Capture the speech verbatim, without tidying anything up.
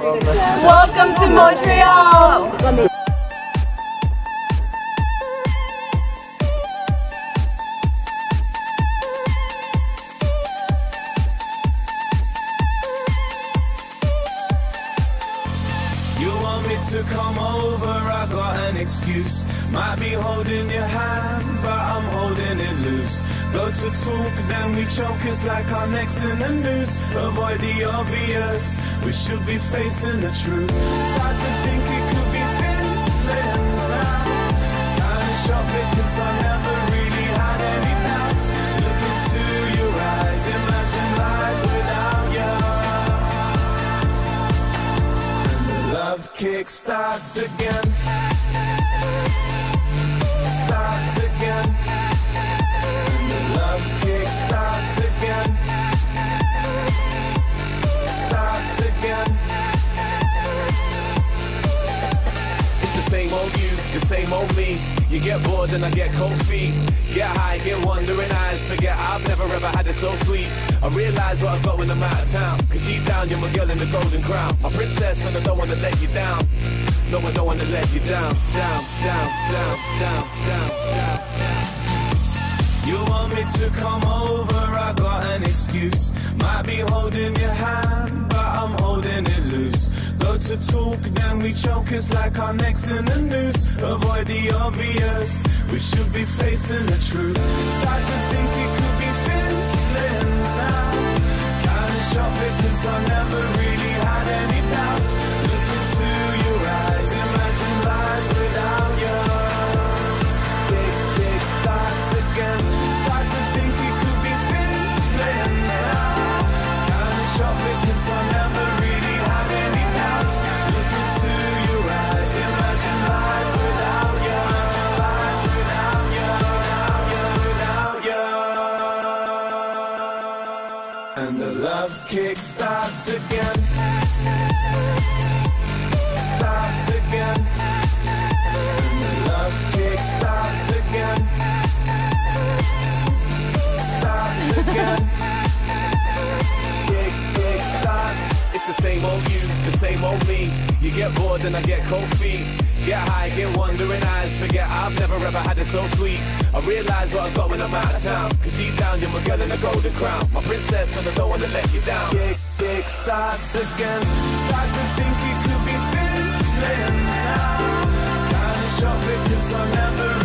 Welcome to Montreal! You want me to come over, I got an excuse. Might be holding your hand, but I'm holding it loose. Go to talk, then we choke, it's like our necks in the noose. Avoid the obvious, we should be facing the truth. Start to think it could be fizzling now. Kinda shocked because I never really had any doubts. Look into your eyes, imagine life without you. Love kick starts again, starts again, and the love kick starts again, starts again. It's the same old you, the same old me. You get bored and I get cold feet. Get high, get wandering eyes. Forget I've never ever had it so sweet. I realise what I've got when I'm out of town, cause deep down you're my girl in the golden crown. My princess and I don't wanna let you down. No, I don't wanna let you down. Down, down, down, down, down, down, down. You want me to come over, I got an excuse. Might be holding your hand, but I'm holding it loose. Go to talk, then we choke, it's like our necks in the noose. Avoid the obvious, we should be facing the truth. Start to think it could be fizzling now. Kinda shocked because I never really had any doubts. Look into your eyes, imagine life without you. Big, big starts again. Start to think it could be fizzling now. Kinda shocked because I never really had any doubts. Look into your eyes, imagine life without you. Imagine life without you, without you, without you. And the love kick starts again, starts again, and the love kick starts again, starts again. Big, big starts. It's the same old you, the same old me. You get bored and I get cold feet. Get high, get wandering eyes. Forget I've never ever had it so sweet. I realise what I've got when I'm out of town, cause deep down you're my girl in the golden crown. My princess and I don't wanna let you down. Big, big starts again. Start to think it could be fizzling now. Kinda shocked because I never